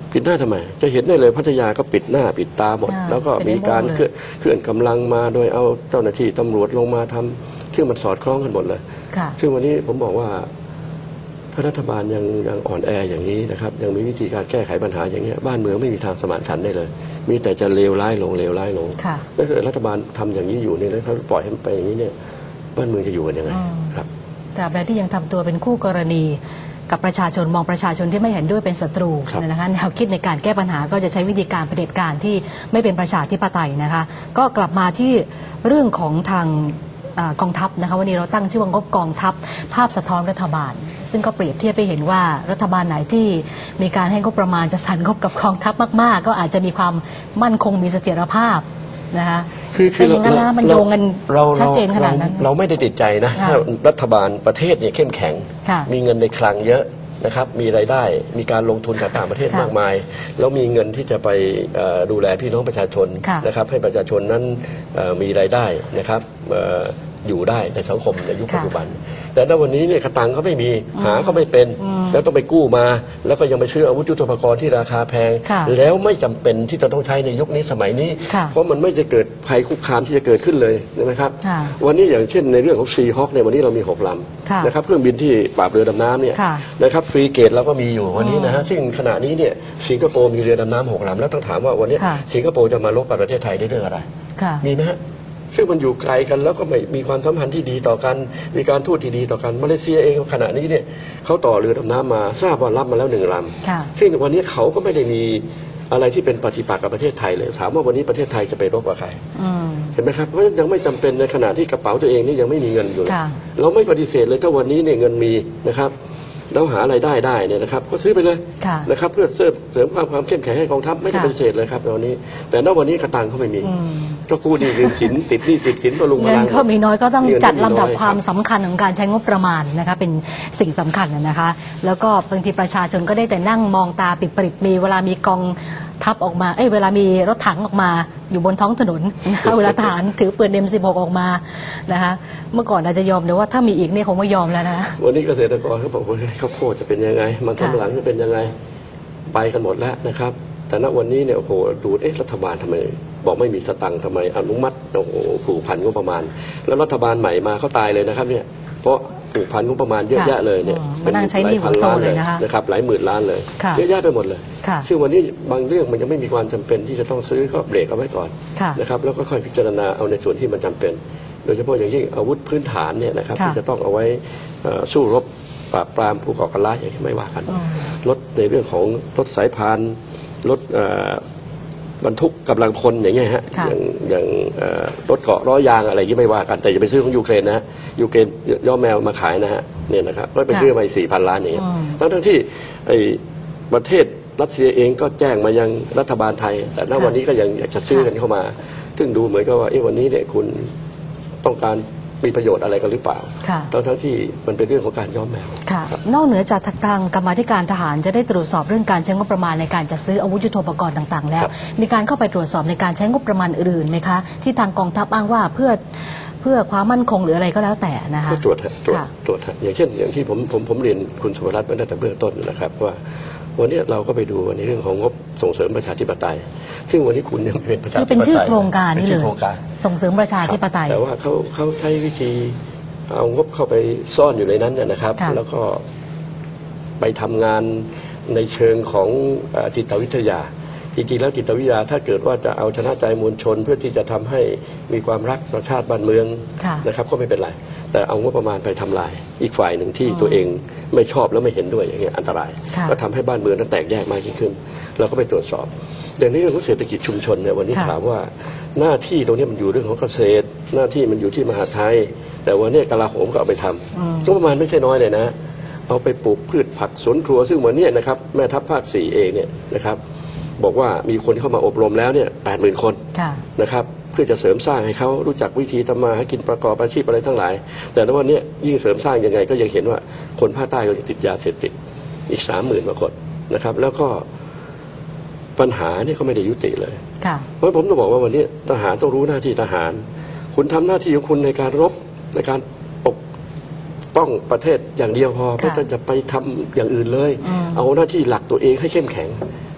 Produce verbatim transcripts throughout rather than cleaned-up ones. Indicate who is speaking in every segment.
Speaker 1: ปิดหน้าทำไมจะเห็นได้เลยพัทยาก็ปิดหน้าปิดตาหมดแล้วก็มีการเคลื่อนกำลังมาโดยเอาเจ้าหน้าที่ตำรวจลงมาทำซึ่งมันสอดคล้องกันหมดเลยซึ่งวันนี้ผมบอกว่าถ้ารัฐบาลยังยังอ่อนแออย่างนี้นะครับยังมีวิธีการแก้ไขปัญหาอย่างนี้บ้านเมืองไม่มีทางสมานฉันท์ได้เลยมีแต่จะเลวร้ายลงเลวร้ายลงถ้าเกิดรัฐบาลทำอย่างนี้อยู่เนี่ยแล้วเขาปล่อยให้มันไปอย่างนี้เนี่ยบ้านเมืองจะอยู่กันยังไงครับ
Speaker 2: แต่แบบที่ยังทำตัวเป็นคู่กรณีกับประชาชนมองประชาชนที่ไม่เห็นด้วยเป็นศัตรูนะคะแนวคิดในการแก้ปัญหาก็จะใช้วิธีการเผด็จการที่ไม่เป็นประชาธิปไตยนะคะก็กลับมาที่เรื่องของทางกองทัพนะคะวันนี้เราตั้งชื่อว่างบกองทัพภาพสะท้อนรัฐบาลซึ่งก็เปรียบเทียบไปเห็นว่ารัฐบาลไหนที่มีการให้งบประมาณจะสั่นงบกับกองทัพมากๆก็อาจจะมีความมั่นคงมีเสถียรภาพนะคะ
Speaker 1: คือคือ
Speaker 2: อย่างนั้นนะมันโยงกันชัดเจนขนาดนั้น
Speaker 1: เราไม่ได้ติดใจนะถ้ารัฐบาลประเทศเนี่ยเข้มแข็งมีเงินในคลังเยอะนะครับมีรายได้มีการลงทุนจากต่างประเทศมากมายแล้วมีเงินที่จะไปดูแลพี่น้องประชาชนนะครับให้ประชาชนนั้นมีรายได้นะครับอยู่ได้ในสังคมในยุคปัจจุบันแต่ณวันนี้เนี่ยกระตังเขาไม่มีหาเขาไม่เป็นแล้วต้องไปกู้มาแล้วก็ยังไปซื้ออาวุธยุทโธปกรณ์ที่ราคาแพงแล้วไม่จำเป็นที่จะต้องใช้ในยุคนี้สมัยนี้เพราะมันไม่จะเกิดภัยคุกคามที่จะเกิดขึ้นเลยนะครับวันนี้อย่างเช่นในเรื่องของซีฮอคเนี่ยวันนี้เรามีหกลำนะครับเครื่องบินที่ปราบเรือดำน้ำเนี่ยนะครับฟรีเกตเราก็มีอยู่วันนี้นะฮะซึ่งขณะนี้เนี่ยสิงคโปร์มีเรือดำน้ำหกลำแล้วต้องถามว่าวันนี้สิงคโปร์จะมาลบกับประเทศไทยได้เรื่องอะไรมีไหมฮะซึ่งมันอยู่ไกลกันแล้วก็ไม่มีความสัมพันธ์ที่ดีต่อกันมีการทูตที่ดีต่อกันมาเลเซียเองขณะนี้เนี่ยเขาต่อเรือดำน้ำมาทราบว่ารับมาแล้วหนึ่งลำซึ่งวันนี้เขาก็ไม่ได้มีอะไรที่เป็นปฏิปักษ์กับประเทศไทยเลยถามว่าวันนี้ประเทศไทยจะไปรบกับใครเห็นไหมครับเพราะยังไม่จำเป็นในขณะที่กระเป๋าตัวเองนี่ยังไม่มีเงินอยู่เราไม่ปฏิเสธเลยถ้าวันนี้เนี่ยเงินมีนะครับเราหาอะไรได้ได้เนี่ยนะครับก็ซื้อไปเลยนะครับเพื่อเสริมเสริมความความเข้มแข็งให้กองทัพไม่ได้ปฏิเสธเลยครับตอนนี้แต่ณวันนี้กระตังเขาไม่มีก็กู้หนี้ยืมสินติดหนี้ติดสินประลุงพลัง
Speaker 2: เงินเขามีน้อยก็ต้องจัดลำดับความสำคัญของการใช้งบประมาณนะคะเป็นสิ่งสำคัญนะคะแล้วก็บางทีประชาชนก็ได้แต่นั่งมองตาปิดปริบมีเวลามีกองทัพออกมาเอ้ยเวลามีรถถังออกมาอยู่บนท้องถนนนะคะเวลาทหารถือปืน เอ็ม สิบหก ออกมานะคะเมื่อก่อนอาจจะยอมแต่ว่าถ้ามีอีกนี่คงไม่ยอมแล้วนะ
Speaker 1: วันนี้เกษตรกรเขาบอกว่าข้าวโพดจะเป็นยังไงมันสำปะหลังจะเป็นยังไงไปกันหมดแล้วนะครับแต่ณวันนี้เนี่ยโอ้โหดูเอ๊ะรัฐบาลทำไมบอกไม่มีสตังค์ทำไมอนุมัติโอ้โหผูกพันงบประมาณแล้วรัฐบาลใหม่มาเขาตายเลยนะครับเนี่ยเพราะผูกพันงบประมาณเยอะแยะเลยเนี่ย
Speaker 2: เป็นหลายพันล้านเลย
Speaker 1: นะครับหลายหมื่นล้านเลยเยอะแยะไปหมดเลยซึ่งวันนี้บางเรื่องมันยังไม่มีความจำเป็นที่จะต้องซื้อก็เบรกเอาไว้ก่อนนะครับแล้วก็ค่อยพิจารณาเอาในส่วนที่มันจำเป็นโดยเฉพาะอย่างยิ่งอาวุธพื้นฐานเนี่ยนะครับที่จะต้องเอาไว้สู้รบปราบปรามผู้ก่อการร้ายอย่างที่ไม่ว่ากันลดในเรื่องของรถสายพานรถบรรทุกกำลังพลอย่างเงี้ยฮะอย่างอย่างรถเกาะล้อยางอะไรที่ไม่ว่ากันแต่อย่าไปซื้อของยูเครนนะฮะยูเครนย่อแมวมาขายนะฮะเนี่ยนะครับก็ไปซื้อมาสี่พันล้านอย่างเงี้ยทั้งทั้งที่ไอ้ประเทศรัสเซียเองก็แจ้งมายังรัฐบาลไทยแต่ณวันนี้ก็ยังอยากจะซื้อกันเข้ามาซึ่งดูเหมือนกับว่าเอ๊ะวันนี้เนี่ยคุณต้องการมีประโยชน์อะไรกันหรือเปล่าทั้งทั้งที่มันเป็นเรื่องของการย้อมแมว
Speaker 2: นอกเหนือจากทางกรรมาธิการทหารจะได้ตรวจสอบเรื่องการใช้งบประมาณในการจัดซื้ออาวุธยุทโธปกรณ์ต่างๆแล้วมีการเข้าไปตรวจสอบในการใช้งบประมาณอื่นไหมคะที่ทางกองทัพอ้างว่าเพื่อเพื่อความมั่นคงหรืออะไรก็แล้วแต่นะคะ
Speaker 1: ตรวจตรวจตรวจอย่างเช่นอย่างที่ผมผมผมเรียนคุณสุวรัตน์มาตั้งแต่เบื้องต้นนะครับว่าวันนี้เราก็ไปดูในเรื่องของงบส่งเสริมประชาธิปไตยซึ่งวันนี้คุณยังเป็นประชาธิปไตย
Speaker 2: คือเป็นชื่อโครงการนี่เลยส่งเสริมประชาธิปไตย
Speaker 1: แต่ว่าเขาเขาใช้วิธีเอางบเข้าไปซ่อนอยู่ในนั้นนะครับแล้วก็ไปทำงานในเชิงของจิตวิทยาจริงๆแล้วจิตวิทยาถ้าเกิดว่าจะเอาชนะใจมวลชนเพื่อที่จะทำให้มีความรักต่อชาติบ้านเมืองนะครับก็ไม่เป็นไรแต่เอางบประมาณไปทำลายอีกฝ่ายหนึ่งที่ตัวเองไม่ชอบแล้วไม่เห็นด้วยอย่างเงี้ยอันตรายก็ทำให้บ้านเมืองนั้นแตกแยกมากยิ่งขึ้นเราก็ไปตรวจสอบเดี๋ยวนี้เรื่องของเศรษฐกิจชุมชนเนี่ยวันนี้ถามว่าหน้าที่ตรงนี้มันอยู่เรื่องของเกษตรหน้าที่มันอยู่ที่มหาดไทยแต่วันนี้กลาโหมก็เอาไปทำงบประมาณไม่ใช่น้อยเลยนะเอาไปปลูกพืชผักสวนครัวซึ่งวันนี้นะครับแม่ทัพภาคสี่เองเนี่ยนะครับบอกว่ามีคนเข้ามาอบรมแล้วเนี่ยแปดหมื่นคนนะครับเพื่อจะเสริมสร้างให้เขารู้จักวิธีทำมาหากินประกอบอาชีพอะไรทั้งหลายแต่ในวันนี้ยิ่งเสริมสร้างยังไงก็ยังเห็นว่าคนภาคใต้ก็ยังติดยาเสพติดอีกสามหมื่นกว่าคนนะครับแล้วก็ปัญหานี่ก็ไม่ได้ยุติเลยเพราะผมต้องบอกว่าวันนี้ทหารต้องรู้หน้าที่ทหารคุณทำหน้าที่ของคุณในการรบในการปกป้องประเทศอย่างเดียวพอไม่ต้องจะไปทำอย่างอื่นเลยเอาหน้าที่หลักตัวเองให้เข้มแข็ง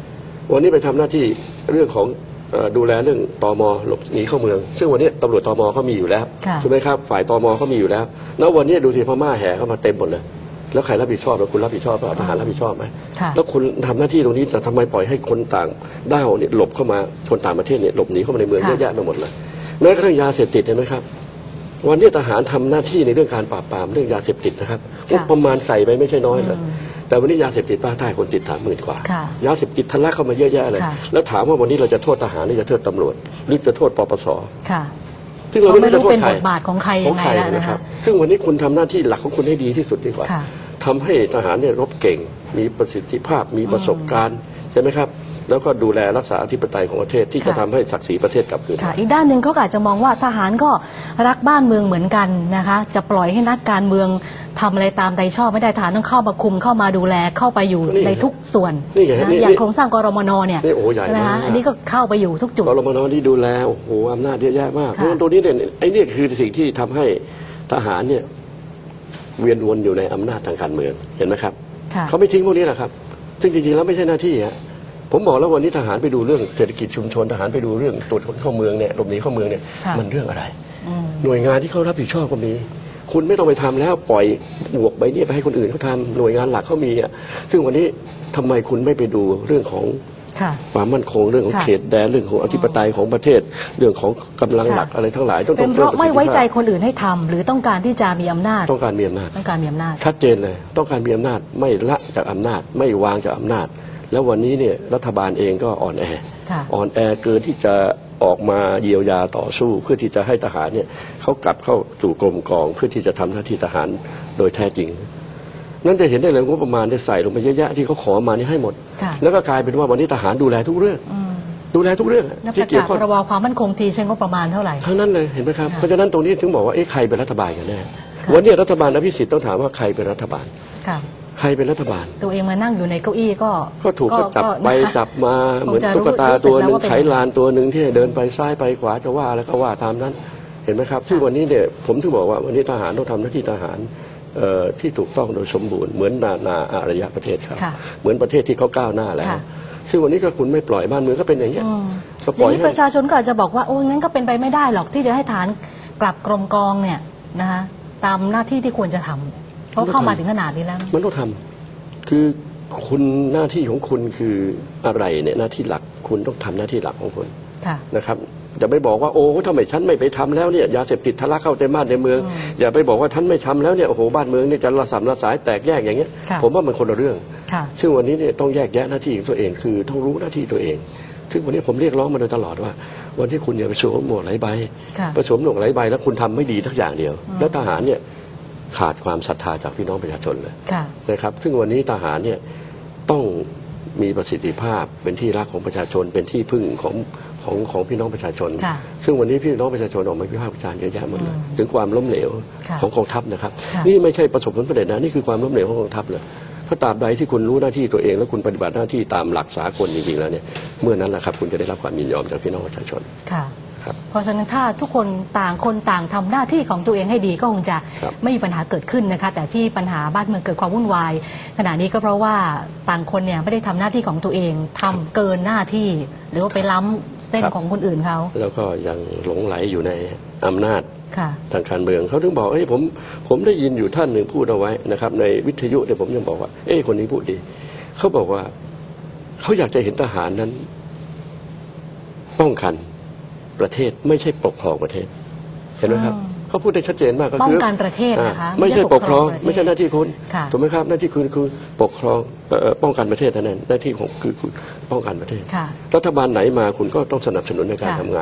Speaker 1: วันนี้ไปทำหน้าที่เรื่องของดูแลเรื่องตม.หลบหนีเข้าเมืองซึ่งวันนี้ตำรวจตม.เขามีอยู่แล้วใช่ไหมครับฝ่ายตม.เขามีอยู่แล้วแล้ววันนี้ดูสิพม่าแห่เข้ามาเต็มหมดเลยแล้วใครรับผิดชอบแล้วคุณรับผิดชอบหรือทหารรับผิดชอบไหมแล้วคุณทำหน้าที่ตรงนี้แต่ทำไมปล่อยให้คนต่างด้าวเนี่ยหลบเข้ามาคนต่างประเทศเนี่ยหลบหนีเข้ามาในเมืองเยอะแยะไปหมดเลยแม้กระทั่งยาเสพติดเห็นไหมครับวันนี้ทหารทำหน้าที่ในเรื่องการปราบปรามเรื่องยาเสพติดนะครับงบประมาณใส่ไปไม่ใช่น้อยเลยแต่วันนี้ยาเสพติดภาคใต้คนติดสามหมื่นกว่ายาเสพติดทะลักเข้ามาเยอะแยะเลยแล้วถามว่าวันนี้เราจะโทษทหารหรือจะโทษตำรวจหรือจะโทษปปสซึ่งเราไม่รู้จะโทษใครบทบาทของใครยังไงแล้วนะครับซึ่งวันนี้คุณทำหน้าที่หลักของคุณให้ดีที่สุดดีกว่าทำให้ทหารเนี่ยรบเก่งมีประสิทธิภาพมีประสบการณ์ใช่ไหมครับแล้วก็ดูแลรักษาอธิปไตยของประเทศที่จะทำให้ศักดิ์ศรีประเทศกลับคืน
Speaker 2: อีกด้านหนึ่งเขาอาจจะมองว่าทหารก็รักบ้านเมืองเหมือนกันนะคะจะปล่อยให้นักการเมืองทำอะไรตามใจชอบไม่ได้ทหารต้องเข้ามาคุมเข้ามาดูแลเข้าไปอยู่ในทุกส่วนอย่างโครงสร้างกรมนเนี่ยนะคะอันนี้ก็เข้าไปอยู่ทุกจุด
Speaker 1: กรมนที่ดูแลโอ้โหอำนาจเยอะแยะมากเพราะตัวนี้เนี่ยไอ้นี่คือสิ่งที่ทำให้ทหารเนี่ยเวียนวนอยู่ในอำนาจทางการเมืองเห็นไหมครับเขาไม่ทิ้งพวกนี้แหละครับซึ่งจริงๆแล้วไม่ใช่หน้าที่ฮะผมบอกแล้ววันนี้ทหารไปดูเรื่องเศรษฐกิจชุมชนทหารไปดูเรื่องตรวจคนเข้าเมืองเนี่ยหลบหนีเข้าเมืองเนี่ยมันเรื่องอะไรหน่วยงานที่เขารับผิดชอบก็มีคุณไม่ต้องไปทำแล้วปล่อยบวกใบนี้ไปให้คนอื่นเขาทำหน่วยงานหลักเขามีอ่ะซึ่งวันนี้ทำไมคุณไม่ไปดูเรื่องของความมั่นคงเรื่องของเขตแดนเรื่องของอธิปไตยของประเทศเรื่องของกำลังหลักอะไรทั้งหลายต้อง
Speaker 2: เป็นเพราะไม่ไว้ใจคนอื่นให้ทำหรือต้องการที่จะมีอำนาจ
Speaker 1: ต้องการมีอำนาจ
Speaker 2: ต้องการมีอำนาจ
Speaker 1: ชัดเจนเลยต้องการมีอำนาจไม่ละจากอำนาจไม่วางจากอำนาจแล้ววันนี้เนี่ยรัฐบาลเองก็อ่อนแออ่อนแอเกินที่จะออกมาเยียวยาต่อสู้เพื่อที่จะให้ทหารเนี่ยเขากลับเข้าสู่กรมกองเพื่อที่จะทำหน้าที่ทหารโดยแท้จริงนั่นจะเห็นได้เลยงบประมาณได้ใส่ลงไปเยอะแยะที่เขาขอมานี่ให้หมดแล้วก็กลายเป็นว่าวันนี้ทหารดูแลทุกเรื่องดูแลทุกเรื่อง
Speaker 2: ที่เกี่ยวข้องพรบความมั่นคงทีใช้งบประมาณเท่าไหร่
Speaker 1: ทั้งนั้นเลยเห็นไหมครับเพราะฉะนั้นตรงนี้ถึงบอกว่าเอ๊ะใครเป็นรัฐบาลกันแน่วันนี้รัฐบาลอภิสิทธิ์ต้องถามว่าใครเป็นรัฐบาลใครเป็นรัฐบาล
Speaker 2: ตัวเองมานั่งอยู่ในเก้าอี้ก็
Speaker 1: ก็ถูกจับไปจับมาเหมือนตุ๊กตาตัวหนึ่งไขลานตัวหนึ่งที่เดินไปซ้ายไปขวาจะว่าอะไรก็ว่าตามนั้นเห็นไหมครับซึ่งวันนี้เนี่ยผมถึงบอกว่าวันนี้ทหารต้องทำหน้าที่ทหารที่ถูกต้องโดยสมบูรณ์เหมือนนานาอารยประเทศครับเหมือนประเทศที่เขาก้าวหน้าแล้วซึ่งวันนี้ก็คุณไม่ปล่อยบ้านเมืองก็เป็นอย่างนี้
Speaker 2: ก็ปล่อยให้ประชาชนก็อาจจะบอกว่าโอ้งั้นก็เป็นไปไม่ได้หรอกที่จะให้ทหารกลับกรมกองเนี่ยนะคะตามหน้าที่ที่ควรจะทำเพราะเข้ามาถึงขนาดนี้แล้ว
Speaker 1: มันต้องทำคือคุณหน้าที่ของคุณคืออะไรเนี่ยหน้าที่หลักคุณต้องทำหน้าที่หลักของคุณนะครับอย่าไปบอกว่าโอ้ทำไมฉันไม่ไปทำแล้วเนี่ยยาเสพติดทะลักเข้าเต็มบ้านในเมืองอย่าไปบอกว่าท่านไม่ทำแล้วเนี่ยโอ้โหบ้านเมืองเนี่ยจะระสำระสายแตกแยกอย่างเงี้ยผมว่ามันคนละเรื่องซึ่งวันนี้เนี่ยต้องแยกแยะหน้าที่ของตัวเองคือต้องรู้หน้าที่ตัวเองซึ่งวันนี้ผมเรียกร้องมาโดยตลอดว่าวันที่คุณอย่าไปสวมหมวกหลายใบไปสวมหมวกหลายใบแล้วคุณทำไม่ดีทักอย่างเดียวแล้วทหารเนี่ยขาดความศรัทธาจากพี่น้องประชาชนเลยนะครับซึ่งวันนี้ทหารเนี่ยต้องมีประสิทธิภาพเป็นที่รักของประชาชนเป็นที่พึ่งของของของพี่น้องประชาชนซึ่งวันนี้พี่น้องประชาชนออกมาวิพากษ์วิจารณ์เยอะแยะหมดเลยถึงความล้มเหลวของกองทัพนะครับนี่ไม่ใช่ประสบผลสำเร็จนะนี่คือความล้มเหลวของกองทัพเลยถ้าตราบใดที่คุณรู้หน้าที่ตัวเองแล้วคุณปฏิบัติหน้าที่ตามหลักสากลจริงๆแล้วเนี่ยเมื่อนั้นแหละครับคุณจะได้รับความยินยอมจากพี่น้องประชาชน
Speaker 2: เพราะฉะนั้นถ้าทุกคนต่างคนต่างทำหน้าที่ของตัวเองให้ดีก็คงจะไม่มีปัญหาเกิดขึ้นนะคะแต่ที่ปัญหาบ้านเมืองเกิดความวุ่นวายขณะนี้ก็เพราะว่าต่างคนเนี่ยไม่ได้ทำหน้าที่ของตัวเองทำเกินหน้าที่หรือว่าไปล้ำเส้นของคนอื่นเขา
Speaker 1: แล้วก็ยังหลงไหลอยู่ในอำนาจทางการเมืองเขาถึงบอกเอ้ยผมผมได้ยินอยู่ท่านหนึ่งพูดเอาไว้นะครับในวิทยุเนี่ยผมยังบอกว่าเอ้ยคนนี้พูดดีเขาบอกว่าเขาอยากจะเห็นทหารนั้นป้องกันประเทศไม่ใช่ปกครองประเทศเห็นไหมครับเขาพูดได้ชัดเจนมากก็คือป้
Speaker 2: องกันประเทศนะคะ
Speaker 1: ไม่ใช่ปกครองไม่ใช่หน้าที่คุณถูกไหมครับหน้าที่คุณคือปกครองป้องกันประเทศเท่านั้นหน้าที่ของคือป้องกันประเทศรัฐบาลไหนมาคุณก็ต้องสนับสนุนในการทำงาน